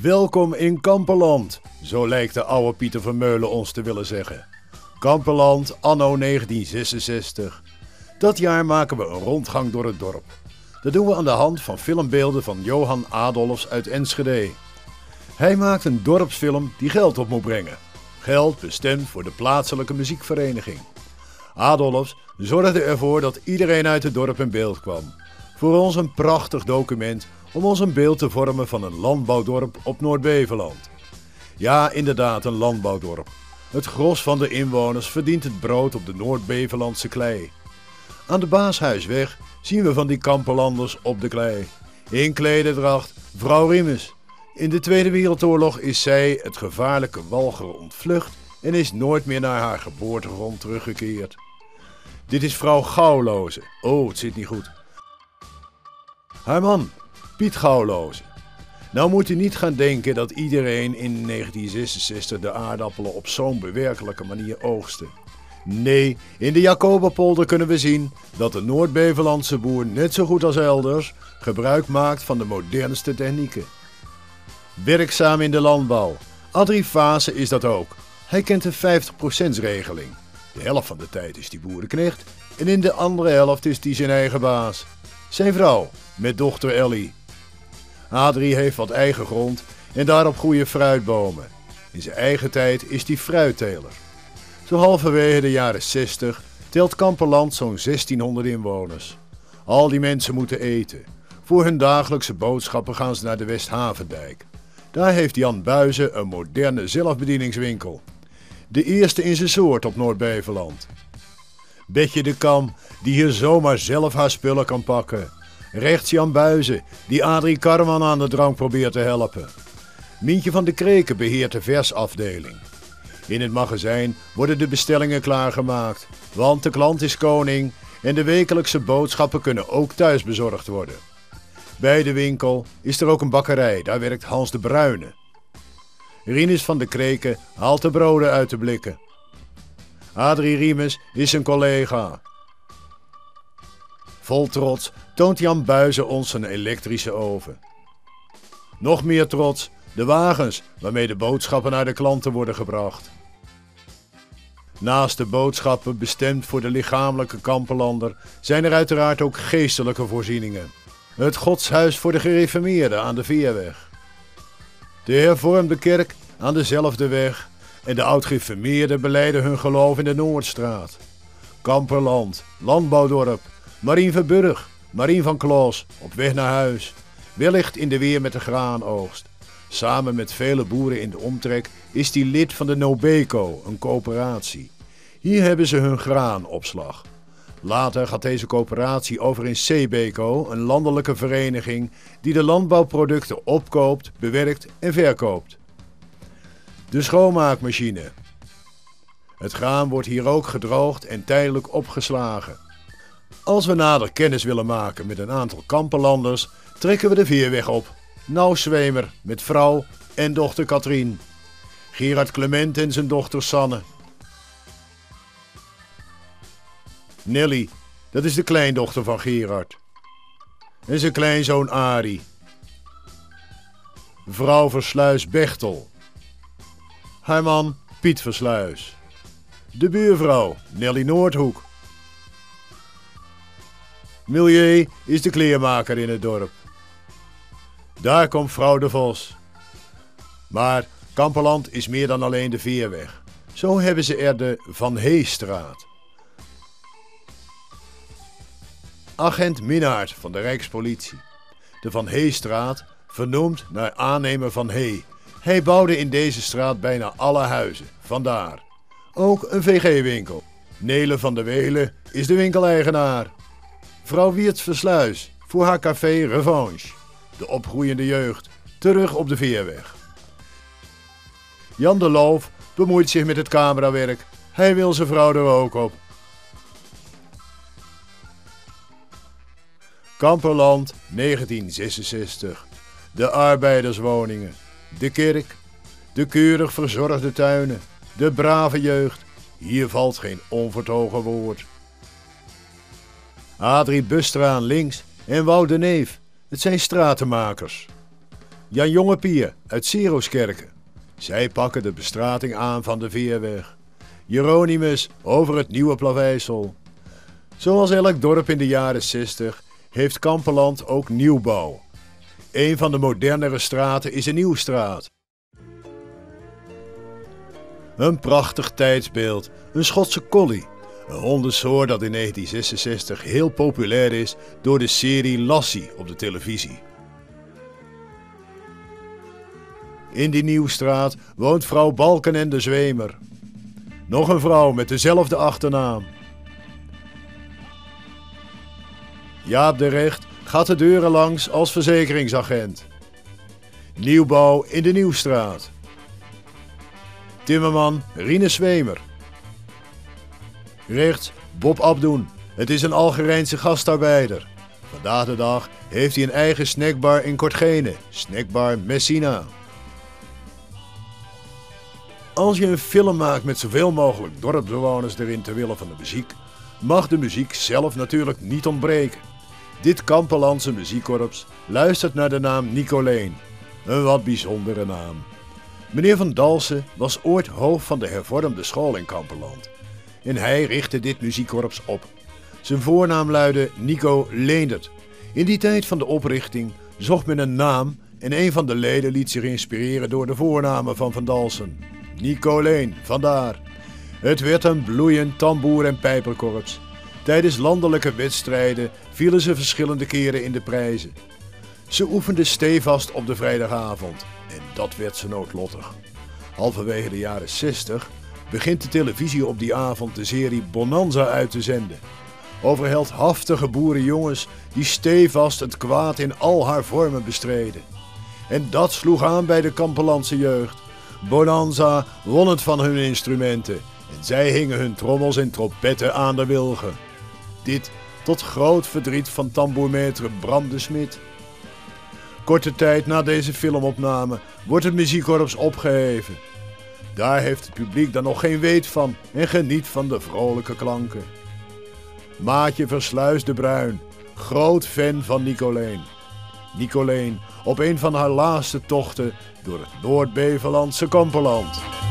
Welkom in Kamperland, zo lijkt de oude Pieter Vermeulen ons te willen zeggen. Kamperland anno 1966. Dat jaar maken we een rondgang door het dorp. Dat doen we aan de hand van filmbeelden van Johan Adolfs uit Enschede. Hij maakt een dorpsfilm die geld op moet brengen. Geld bestemd voor de plaatselijke muziekvereniging. Adolfs zorgde ervoor dat iedereen uit het dorp in beeld kwam. Voor ons een prachtig document om ons een beeld te vormen van een landbouwdorp op Noord-Beveland. Ja, inderdaad een landbouwdorp. Het gros van de inwoners verdient het brood op de Noord-Bevelandse klei. Aan de Baashuisweg zien we van die Kamperlanders op de klei. In klederdracht, vrouw Riemes. In de Tweede Wereldoorlog is zij het gevaarlijke Walcheren ontvlucht en is nooit meer naar haar geboortegrond teruggekeerd. Dit is vrouw Gouwloze. Oh, het zit niet goed. Haar man, Piet Gouwloze. Nou moet u niet gaan denken dat iedereen in 1966 de aardappelen op zo'n bewerkelijke manier oogste. Nee, in de Jacobapolder kunnen we zien dat de Noord-Bevelandse boer net zo goed als elders gebruik maakt van de modernste technieken. Werkzaam in de landbouw. Adrie Vaassen is dat ook. Hij kent de 50% regeling. De helft van de tijd is die boerenknecht en in de andere helft is hij zijn eigen baas. Zijn vrouw, met dochter Ellie. Adrie heeft wat eigen grond en daarop groeien fruitbomen. In zijn eigen tijd is hij fruitteler. Zo halverwege de jaren 60 telt Kamperland zo'n 1600 inwoners. Al die mensen moeten eten. Voor hun dagelijkse boodschappen gaan ze naar de Westhavendijk. Daar heeft Jan Buizen een moderne zelfbedieningswinkel. De eerste in zijn soort op Noord-Beveland. Betje de Kam, die hier zomaar zelf haar spullen kan pakken. Rechts Jan Buizen, die Adrie Karman aan de drank probeert te helpen. Mientje van de Kreken beheert de versafdeling. In het magazijn worden de bestellingen klaargemaakt, want de klant is koning en de wekelijkse boodschappen kunnen ook thuis bezorgd worden. Bij de winkel is er ook een bakkerij, daar werkt Hans de Bruyne. Rinus van de Kreken haalt de broden uit de blikken. Adrie Riemes is zijn collega. Vol trots toont Jan Buizen ons een elektrische oven. Nog meer trots, de wagens waarmee de boodschappen naar de klanten worden gebracht. Naast de boodschappen bestemd voor de lichamelijke Kamperlander zijn er uiteraard ook geestelijke voorzieningen. Het godshuis voor de gereformeerden aan de Veerweg. De hervormde kerk aan dezelfde weg en de oud-gereformeerden belijden hun geloof in de Noordstraat. Kamperland, landbouwdorp, Marien Verburg, Marien van Kloos, op weg naar huis. Wellicht in de weer met de graanoogst. Samen met vele boeren in de omtrek is die lid van de Nobeco, een coöperatie. Hier hebben ze hun graanopslag. Later gaat deze coöperatie over in Cbeco, een landelijke vereniging die de landbouwproducten opkoopt, bewerkt en verkoopt. De schoonmaakmachine. Het graan wordt hier ook gedroogd en tijdelijk opgeslagen. Als we nader kennis willen maken met een aantal Kamperlanders, trekken we de Veerweg op. Zwemer met vrouw en dochter Katrien. Gerard Clement en zijn dochter Sanne. Nelly, dat is de kleindochter van Gerard. En zijn kleinzoon Arie. Vrouw Versluis Bechtel. Haar man Piet Versluis. De buurvrouw Nelly Noordhoek. Milieu is de kleermaker in het dorp. Daar komt vrouw de Vos. Maar Kamperland is meer dan alleen de Veerweg. Zo hebben ze er de Van Heestraat. Agent Minnaert van de Rijkspolitie. De Van Heestraat, vernoemd naar aannemer Van Hee. Hij bouwde in deze straat bijna alle huizen, vandaar. Ook een VG-winkel. Nele van der Welen is de winkeleigenaar. Vrouw Wiertz Versluis voor haar café Revanche. De opgroeiende jeugd, terug op de Veerweg. Jan de Loof bemoeit zich met het camerawerk. Hij wil zijn vrouw er ook op. Kamperland 1966. De arbeiderswoningen. De kerk. De keurig verzorgde tuinen. De brave jeugd. Hier valt geen onvertogen woord. Adrie Bustraan links en Wout de Neef. Het zijn stratenmakers. Jan Jongepier uit Seroskerken. Zij pakken de bestrating aan van de Veerweg. Jeronimus over het Nieuwe Plaveisel. Zoals elk dorp in de jaren 60 heeft Kampeland ook nieuwbouw. Een van de modernere straten is een Nieuwstraat. Een prachtig tijdsbeeld, een Schotse collie. Een hondensoort dat in 1966 heel populair is door de serie Lassie op de televisie. In die Nieuwstraat woont vrouw Balkenende Zwemer. Nog een vrouw met dezelfde achternaam. Jaap de Recht gaat de deuren langs als verzekeringsagent. Nieuwbouw in de Nieuwstraat. Timmerman Rinus Zwemer. Rechts Bob Abdoen. Het is een Algerijnse gastarbeider. Vandaag de dag heeft hij een eigen snackbar in Kortgene, Snackbar Messina. Als je een film maakt met zoveel mogelijk dorpsbewoners erin ter wille van de muziek, mag de muziek zelf natuurlijk niet ontbreken. Dit Kampelandse muziekkorps luistert naar de naam Nicoleen, een wat bijzondere naam. Meneer Van Dalsen was ooit hoofd van de hervormde school in Kampeland. En hij richtte dit muziekkorps op. Zijn voornaam luidde Nico Leendert. In die tijd van de oprichting zocht men een naam en een van de leden liet zich inspireren door de voornamen van Van Dalsen. Nicoleen, vandaar. Het werd een bloeiend tamboer- en pijperkorps. Tijdens landelijke wedstrijden vielen ze verschillende keren in de prijzen. Ze oefenden stevast op de vrijdagavond en dat werd ze noodlottig. Halverwege de jaren 60 begint de televisie op die avond de serie Bonanza uit te zenden. Over heldhaftige boerenjongens die stevast het kwaad in al haar vormen bestreden. En dat sloeg aan bij de Kampelandse jeugd. Bonanza won het van hun instrumenten en zij hingen hun trommels en trompetten aan de wilgen. Dit tot groot verdriet van tambourmaître Bram de Smit. Korte tijd na deze filmopname wordt het muziekkorps opgeheven. Daar heeft het publiek dan nog geen weet van en geniet van de vrolijke klanken. Maatje Versluis de Bruin, groot fan van Nicoleen. Nicoleen op een van haar laatste tochten door het Noord-Bevelandse Kampeland.